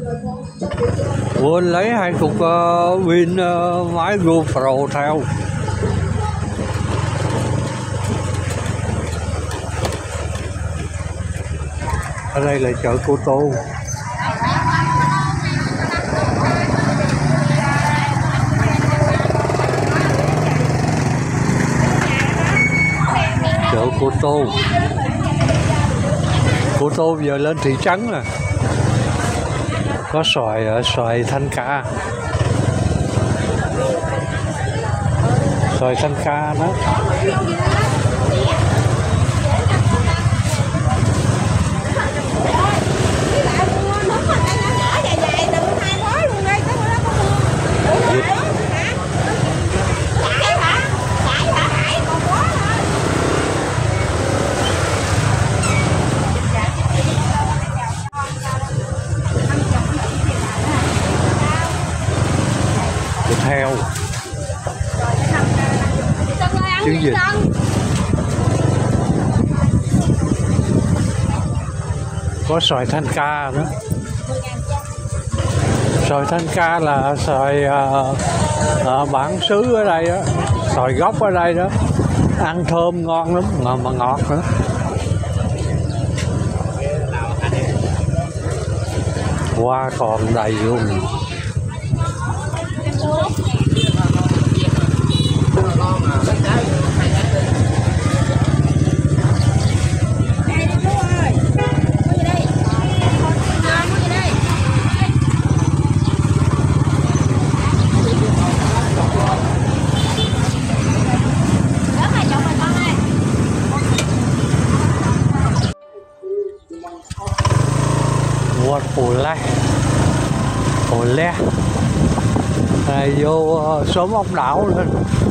quên lấy 2 cục pin máy GoPro theo. Ở đây là chợ Cô Tô. Chợ Cô Tô. Cô Tô giờ lên thị trấn rồi. Có xoài ở xoài Thanh Ca. Xoài Thanh Ca đó. Heo trứng vịt, có xoài Thanh Ca nữa. Xoài Thanh Ca là xoài bản xứ ở đây đó, xoài gốc ở đây đó, ăn thơm ngon lắm mà ngọt nữa. Hoa còn đầy luôn. Quạt Pù Le này vô xóm ốc đảo lên.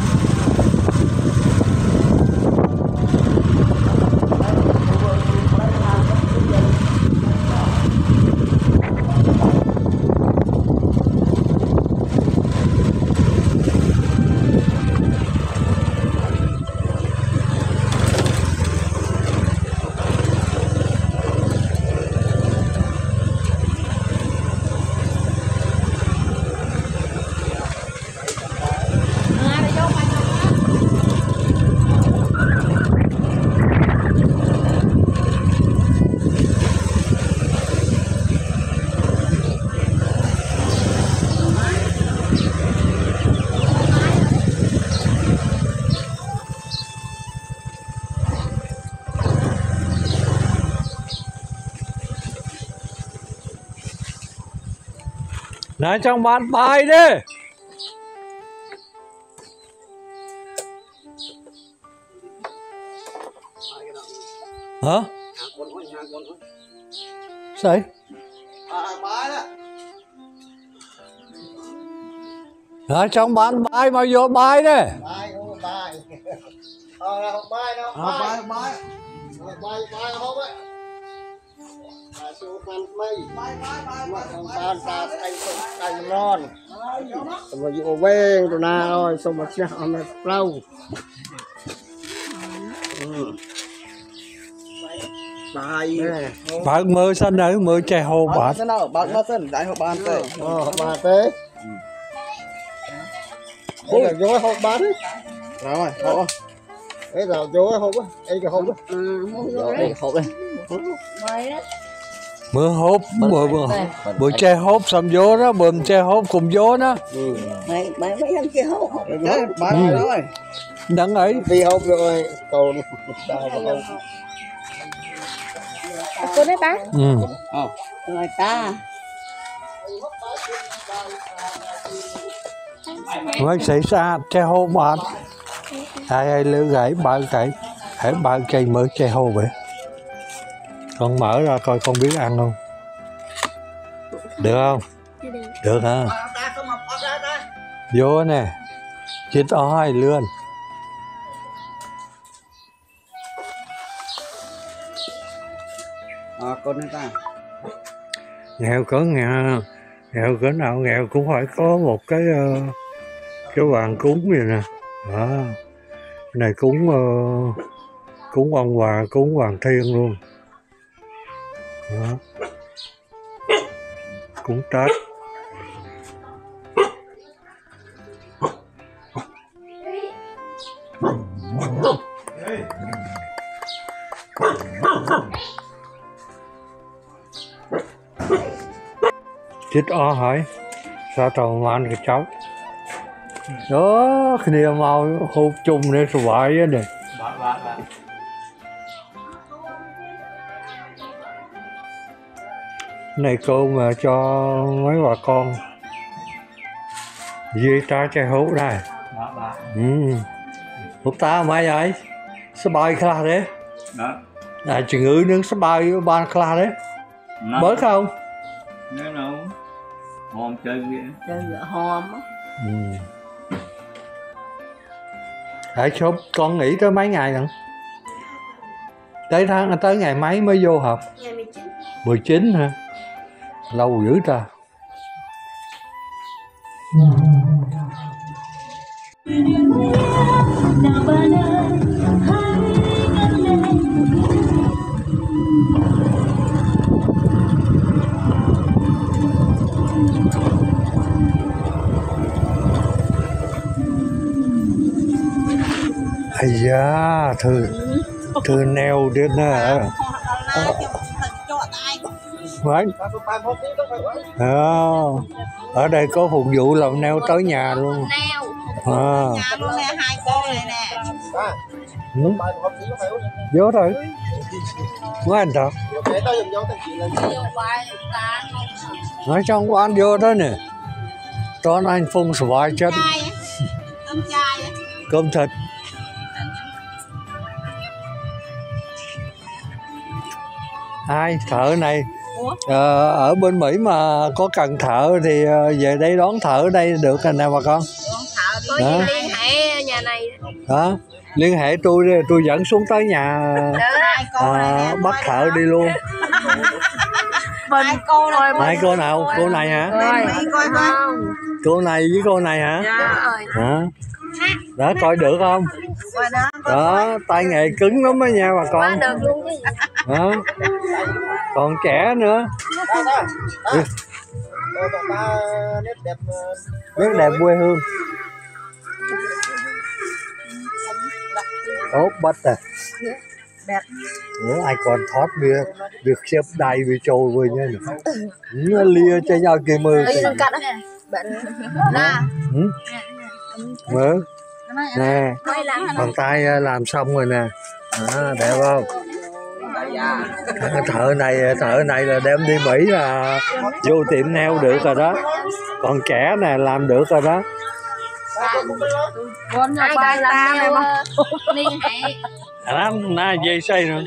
Nói trong bán bài đi. Hả? Sao? Nói trong bán bài mà vô bài đi. Bài không bài. Không bài đâu. Bài không ấy. Số fan mây fan ta tay non mà vô về rồi nào xong mà sẽ ăn rau bạn mơ xanh đấy mơ chè hồ bạn bạn mơ xanh đại hộp bàn tê bàn tê đây là vô hộp bán rồi hộp ấy là vô hộp á đây cái hộp á đây hộp đây bữa hốp bữa che hốp xong vô đó bơm che hốp cùng vô đó. Mày mấy thằng kia hốp bán rồi đắng ấy đi hốp rồi còn cô đấy bác rồi ta mới xảy ra che hốp bạn ai lỡ gãy ba cái hãy ba cây mới che hốp vậy. Con mở ra coi con biết ăn không? Được không? Được hả? Vô nè. Chết oi lươn. Con này ta. Nghèo cỡ nghèo, nghèo cỡ nào nghèo cũng phải có một cái bàn cúng vậy nè. Đó. Cái này cúng ông Hòa, cúng Hoàng Thiên luôn. Đó. cúng Tết. Chết o hỏi sao tao mà ăn cái cháu đó khi nào mau hộp chung để sờ vải á nè. Này cô mà cho mấy bà con dây ta chạy hút đây. Hút ta mấy vậy sao bay khla thế à chừng ngữ nướng sao bay ban khla thế bớt không nó đâu hòm chơi hòm hãy chốt con nghỉ tới mấy ngày nữa tới ngày mấy mới vô học? Ngày 19. 19 hả? Lâu dữ ta. Ây da, thư neo đến nè. Phải. Ở đây có phục vụ làm neo tới nhà luôn. Neo. Nhà luôn nè, hai cô này nè. Vô thôi. Quá anh thật. Nói trong quán vô đó nè. Đón anh Phung xoài chất. Cơm thịt. Ai thợ này ở bên Mỹ mà có cần thợ thì về đây đón thợ ở đây được rồi nè bà con. Có liên hệ nhà này đó, liên hệ tôi dẫn xuống tới nhà bắt thợ đi luôn. hai cô này. Hai cô nào? Cô này hả? Cô này với cô này hả? Hả? Đó coi được không? Đó, tay nghề cứng lắm đó nha bà con. Đó. Còn trẻ nữa. Nét đẹp quê hương. Tốt bắt à. Đẹp. Nếu ai còn thoát việc xếp đầy bị trôi vừa nha. Nó lia cho nhau kì mưa. Mở. Nè. Bàn tay làm xong rồi nè. Đẹp không? Thợ này là đem đi Mỹ là vô tiệm nail được rồi đó. Còn trẻ nè làm được rồi đó. Ai đang làm nail liên hệ. Nè dây xây nữa.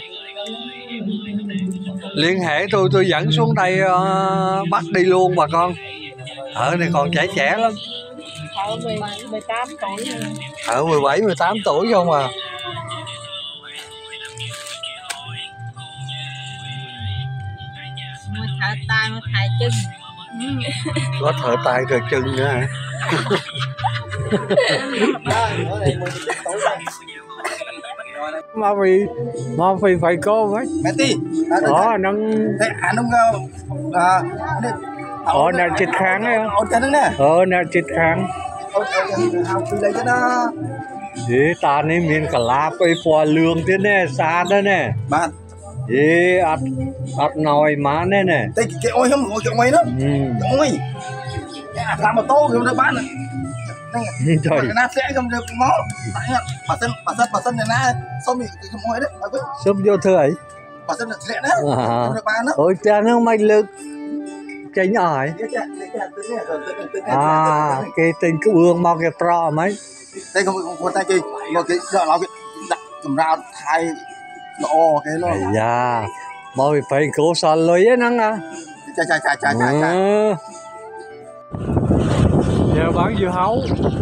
Liên hệ tôi dẫn xuống đây bắt đi luôn bà con. Thợ này còn trẻ lắm. Thợ 18 tuổi. Thợ 17 18 tuổi không à. Thợ tay mà thầy chân. Có thợ tay thợ chân nữa hả? Mà vì phải có mấy mẹ tí nâng anh ông nè chích kháng ấy ôn cái nè nè chích kháng lấy cho nó thế ta nên miền cả lá cây phò lương thế nè xa đó nè bạn thế ắt nồi má nè nè cái ôi không ôi cái ôi đó ôi làm một tô rồi nó bán trời nó sẽ không được nó bà sân này na xong bị cái mồi đấy sớm vô thưa ấy bà sân sẽ đó không được bán đó ôi cha nó mày lực cái nhỏ ấy cái tình cứ ương mau cái pro mấy đây không tay kia mà cái giờ nó cái đặt cầm rau thay lộ cái nó dạ mau phải cố sòn lưới á nắng à chà giờ bán dưa hấu.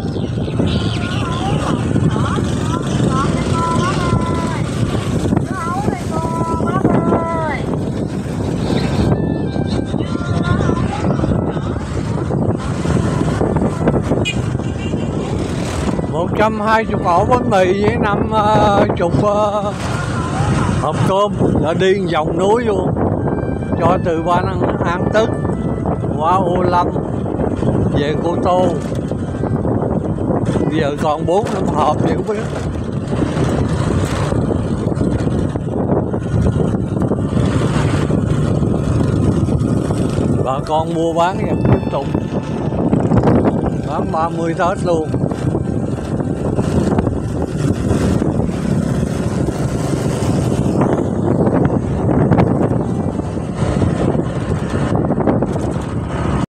Một 120 ổ bánh mì với 50 hộp cơm là đi vòng núi luôn cho từ ban ăn tức. hoa ô lâm về Cô Tô. Bây giờ còn 4-5 hộp vậy không biết. Bà con mua bán tiếp tục bán 30 Tết luôn.